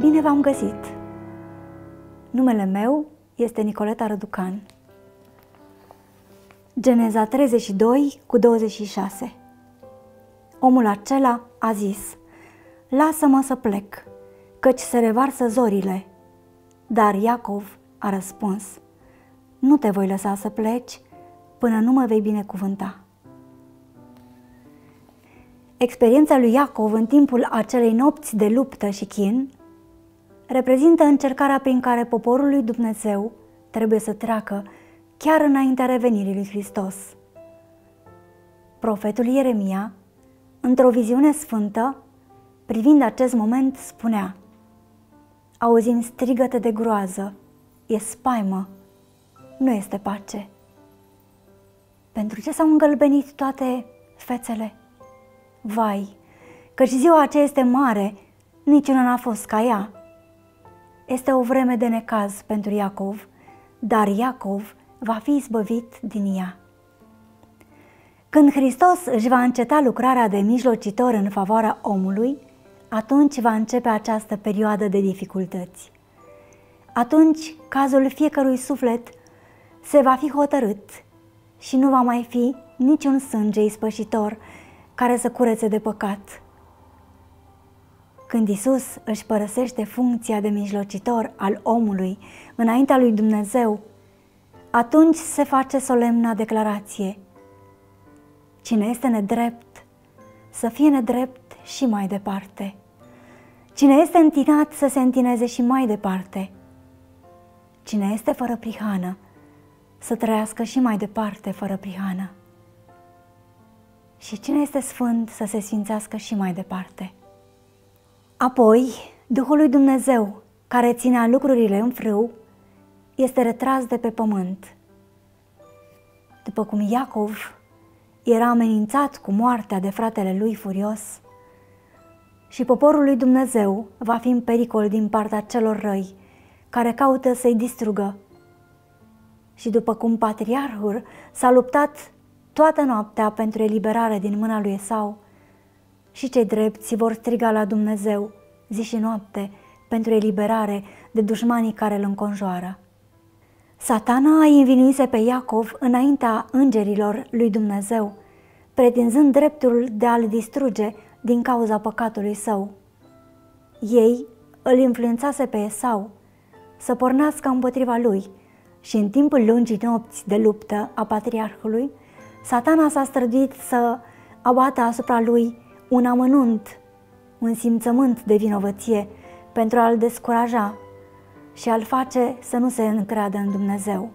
Bine v-am găsit! Numele meu este Nicoleta Răducan. Geneza 32:26. Omul acela a zis: lasă-mă să plec, căci se revarsă zorile. Dar Iacov a răspuns: nu te voi lăsa să pleci până nu mă vei binecuvânta. Experiența lui Iacov în timpul acelei nopți de luptă și chin reprezintă încercarea prin care poporul lui Dumnezeu trebuie să treacă chiar înaintea revenirii lui Hristos. Profetul Ieremia, într-o viziune sfântă, privind acest moment, spunea: auzim strigăte de groază, e spaimă, nu este pace. Pentru ce s-au îngălbenit toate fețele? Vai, căci ziua aceea este mare, niciuna n-a fost ca ea. Este o vreme de necaz pentru Iacov, dar Iacov va fi izbăvit din ea. Când Hristos își va înceta lucrarea de mijlocitor în favoarea omului, atunci va începe această perioadă de dificultăți. Atunci cazul fiecărui suflet se va fi hotărât și nu va mai fi niciun sânge ispășitor care să curețe de păcat. Când Iisus își părăsește funcția de mijlocitor al omului înaintea lui Dumnezeu, atunci se face solemna declarație: cine este nedrept, să fie nedrept și mai departe. Cine este întinat, să se întineze și mai departe. Cine este fără prihană, să trăiască și mai departe fără prihană. Și cine este sfânt, să se sfințească și mai departe. Apoi, Duhul lui Dumnezeu, care ținea lucrurile în frâu, este retras de pe pământ. După cum Iacov era amenințat cu moartea de fratele lui furios, și poporul lui Dumnezeu va fi în pericol din partea celor răi care caută să-i distrugă. Și după cum patriarhul s-a luptat toată noaptea pentru eliberare din mâna lui Esau, și cei drepți vor striga la Dumnezeu zi și noapte pentru eliberare de dușmanii care îl înconjoară. Satana îi învinuise pe Iacov înaintea îngerilor lui Dumnezeu, pretinzând dreptul de a-l distruge din cauza păcatului său. Ei îl influențase pe Esau să pornească împotriva lui și în timpul lungii nopți de luptă a patriarhului, Satana s-a străduit să abată asupra lui un amănunt, un simțământ de vinovăție pentru a-l descuraja și a-l face să nu se încreadă în Dumnezeu.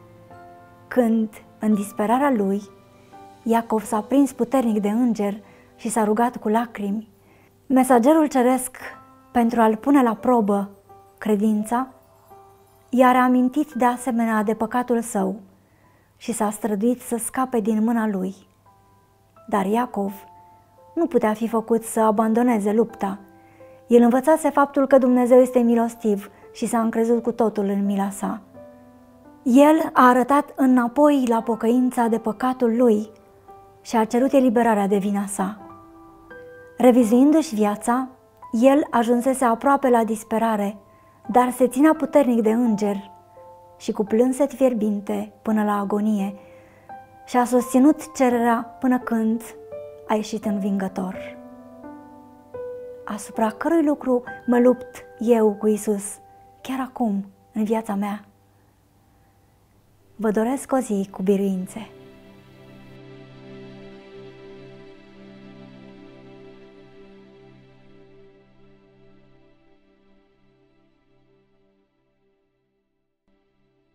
Când, în disperarea lui, Iacov s-a prins puternic de înger și s-a rugat cu lacrimi, mesagerul ceresc, pentru a-l pune la probă credința, i-a reamintit de asemenea de păcatul său și s-a străduit să scape din mâna lui. Dar Iacov nu putea fi făcut să abandoneze lupta. El învățase faptul că Dumnezeu este milostiv și s-a încrezut cu totul în mila sa. El a arătat înapoi la pocăința de păcatul lui și a cerut eliberarea de vina sa. Revizuindu-și viața, el ajunsese aproape la disperare, dar se ținea puternic de înger și cu plânset fierbinte până la agonie și-a susținut cererea până când a ieșit învingător. Asupra cărui lucru mă lupt eu cu Iisus, chiar acum, în viața mea? Vă doresc o zi cu biruințe.